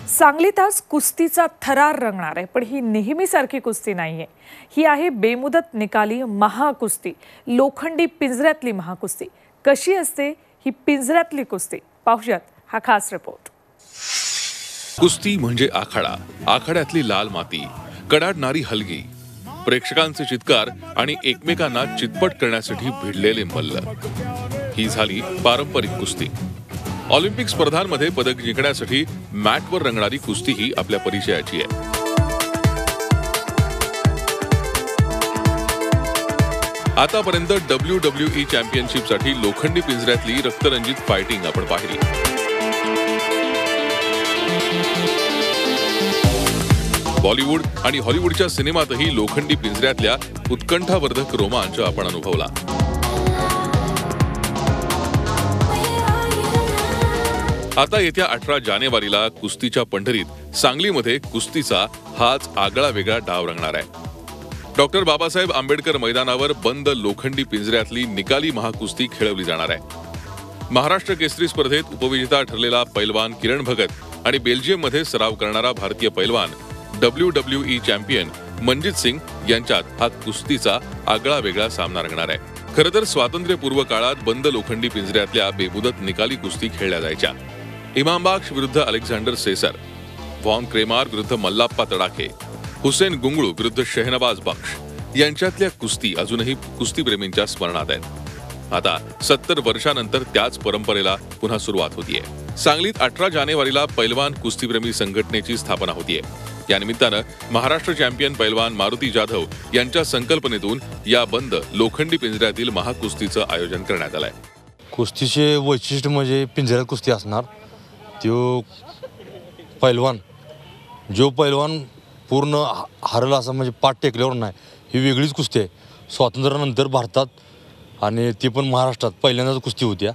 सांगलीत आज कुस्तीचा थरार रंगणार आहे, पण ही नेहमीसारखी कुस्ती नाहीये. ही आहे बेमुदत निकाली महाकुस्ती, लोखंडी पिंजऱ्यातली महाकुस्ती. कशी असते ही पिंजऱ्यातली कुस्ती पाहूयात हा खास रिपोर्ट. कुस्ती म्हणजे आखाडा, आखाड्यातली लाल माती, कडाडणारी हलगी, प्रेक्षकांचे चित्कार आणि एकमेकांना चितपट करण्यासाठी भिडलेले मल्ल. ही झाली पारंपरिक कुस्ती. ऑलिम्पिक स्पर्धांमध्ये पदक जिंकण्यासाठी मॅटवर रंगणारी कुस्ती ही आपल्या परिचयाची आहे. आतापर्यंत WWE चॅम्पियनशिपसाठी लोखंडी पिंजऱ्यातली रक्तरंजित फायटिंग आपण पाहिली. बॉलिवूड आणि हॉलिवूडच्या सिनेमातही लोखंडी पिंजऱ्यातल्या उत्कंठावर्धक रोमांच आपण अनुभवला. आता येत्या 18 जानेवारीला कुस्तीच्या पंढरीत सांगलीमध्ये कुस्तीचा हाच आगळा वेगळा डाव रंगणार आहे. डॉक्टर बाबासाहेब आंबेडकर मैदानावर बंद लोखंडी पिंजऱ्यातली निकाली महाकुस्ती खेळवली जाणार आहे. महाराष्ट्र केसरी स्पर्धेत उपविजेता ठरलेला पैलवान किरण भगत आणि बेल्जियममध्ये सराव करणारा भारतीय पैलवान WWE चॅम्पियन मनजित सिंग यांच्यात हा कुस्तीचा आगळा वेगळा सामना रंगणार आहे. खरं तर स्वातंत्र्यपूर्व काळात बंद लोखंडी पिंजऱ्यातल्या बेमुदत निकाली कुस्ती खेळल्या जायच्या. इमाम बख्श विरुद्ध अलेक्झांडर सेसर, व्हॉन क्रेमार विरुद्ध मल्लाप्पा तडाखे, हुसेन गुंगळू विरुद्ध शेहनवाज बख्श यांच्यातल्या कुस्ती अजूनही कुस्तीप्रेमींच्या स्मरणात आहेत. आता 70 वर्षांनंतर त्याच परंपरेला पुन्हा सुरुवात होतीये. सांगलीत 18 जानेवारीला पैलवान कुस्तीप्रेमी संघटनेची स्थापना होतीये. या निमित्तानं महाराष्ट्र चॅम्पियन पैलवान मारुती जाधव यांच्या संकल्पनेतून या बंद लोखंडी पिंजऱ्यातील महाकुस्तीचं आयोजन करण्यात आलंय. कुस्तीचे वैशिष्ट्य म्हणजे पिंजऱ्यात कुस्ती असणार. तो पैलवान जो पैलवान पूर्ण हरला असं म्हणजे पाठ टेकल्यावर नाही, ही वेगळीच कुस्ती आहे. स्वातंत्र्यानंतर भारतात आणि ती पण महाराष्ट्रात पहिल्यांदाच कुस्ती होत्या.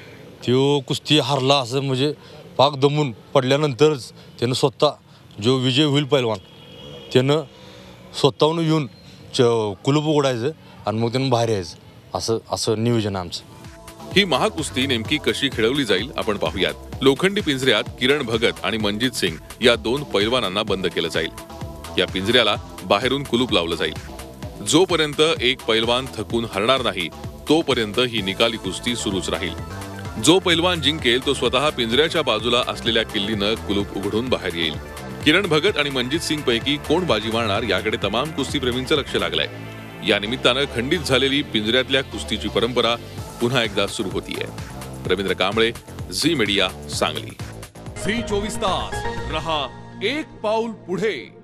तो कुस्ती हरला असं म्हणजे पाक दमून पडल्यानंतरच त्यानं स्वतः जो विजय होईल पैलवान त्यानं स्वतःहून येऊन कुलूप उघडायचं आणि मग त्यानं बाहेर यायचं. असं नियोजन आहे आमचं. ही महाकुस्ती नेमकी कशी खेळवली जाईल आपण पाहूयात. लोखंडी पिंजऱ्यात किरण भगत आणि मनजित सिंग या 2 पैलवानांना बंद केलं जाईल. या पिंजऱ्याला बाहेरून कुलूप लावलं जाईल. जोपर्यंत एक पैलवान थकून हरणार नाही तोपर्यंत ही निकाली कुस्ती सुरूच राहील. जो पैलवान जिंकेल तो स्वतः पिंजऱ्याच्या बाजूला असलेल्या किल्लीनं कुलूप उघडून बाहेर येईल. किरण भगत आणि मनजित सिंग पैकी कोण बाजी मारणार याकडे तमाम कुस्तीप्रेमींचं लक्ष लागलंय. या निमित्तानं खंडित झालेली पिंजऱ्यातल्या कुस्तीची परंपरा पुन्हा एकदा सुरू होतीये. रवींद्र कांबळे, झी मीडिया, सांगली. झी 24 तास रहा एक पाऊल पुढे.